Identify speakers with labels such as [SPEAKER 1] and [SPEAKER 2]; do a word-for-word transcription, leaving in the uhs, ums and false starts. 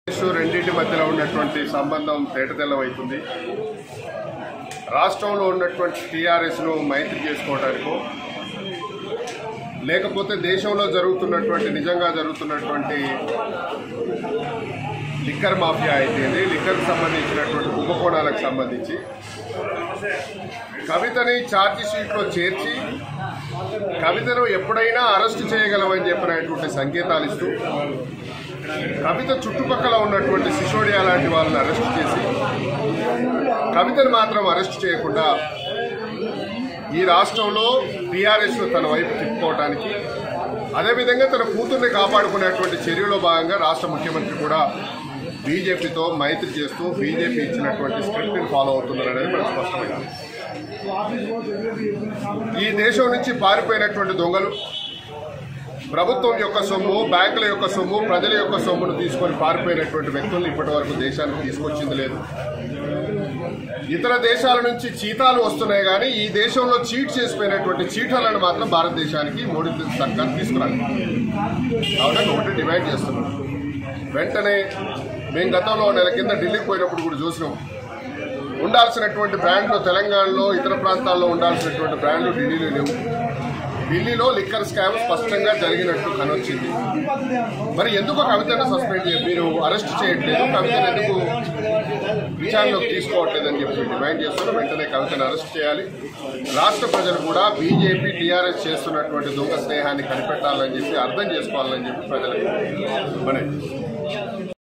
[SPEAKER 1] రెండింటి మధ్యలో ఉన్నటువంటి సంబంధం తేటతెల్లమవుతుంది. రాష్ట్రంలో ఉన్నటువంటి టీఆర్ఎస్ను మైత్రి చేసుకోవడానికో లేకపోతే దేశంలో జరుగుతున్నటువంటి నిజంగా జరుగుతున్నటువంటి లిక్కర్ మాఫియా అయితే లిక్కర్కి సంబంధించినటువంటి కుంభకోణాలకు సంబంధించి కవితని ఛార్జీ షీట్లో చేర్చి కవితను ఎప్పుడైనా అరెస్టు చేయగలమని చెప్పినటువంటి సంకేతాలు ఇస్తూ కవిత చుట్టుపక్కల ఉన్నటువంటి సిసోడియా లాంటి వాళ్ళని అరెస్టు చేసి కవితను మాత్రం అరెస్టు చేయకుండా ఈ రాష్ట్రంలో టీఆర్ఎస్ను తన వైపు తిప్పుకోవడానికి అదేవిధంగా తన కూతుర్ని కాపాడుకునేటువంటి చర్యలో భాగంగా రాష్ట్ర ముఖ్యమంత్రి కూడా బీజేపీతో మైత్రి చేస్తూ బీజేపీ ఇచ్చినటువంటి స్క్రిప్ట్ని ఫాలో అవుతున్నారు అనేది మనకు స్పష్టమైంది. ఈ దేశం నుంచి పారిపోయినటువంటి దొంగలు ప్రభుత్వం యొక్క సొమ్ము, బ్యాంకుల యొక్క సొమ్ము, ప్రజల యొక్క సొమ్మును తీసుకొని పారిపోయినటువంటి వ్యక్తులను ఇప్పటి వరకు దేశానికి తీసుకొచ్చింది లేదు. ఇతర దేశాల నుంచి చీతాలు వస్తున్నాయి కానీ ఈ దేశంలో చీట్ చేసిపోయినటువంటి చీటాలను మాత్రం భారతదేశానికి మోడీ సర్కార్ తీసుకురాలి. కావున ఒకటి డిమాండ్ చేస్తున్నాం. వెంటనే మేము గతంలో నెల కింద ఢిల్లీకి పోయినప్పుడు కూడా చూసినాం. ఉండాల్సినటువంటి బ్రాండ్లు తెలంగాణలో ఇతర ప్రాంతాల్లో ఉండాల్సినటువంటి బ్రాండ్లు ఢిల్లీలో లేవు. ఢిల్లీలో లిక్కర్ స్కామ్ స్పష్టంగా జరిగినట్టు కనొచ్చింది. మరి ఎందుకు కవితను సస్పెండ్ చేయ మీరు అరెస్ట్ చేయట్లేదు, కవితను ఎందుకు విచారణలోకి తీసుకోవట్లేదని చెప్పి డిమాండ్ చేస్తున్నారు. వెంటనే కవితను అరెస్ట్ చేయాలి. రాష్ట్ర ప్రజలు కూడా బీజేపీ టీఆర్ఎస్ చేస్తున్నటువంటి దొంగ స్నేహాన్ని కనిపెట్టాలని చెప్పి అర్థం చేసుకోవాలని చెప్పి ప్రజలకు మనం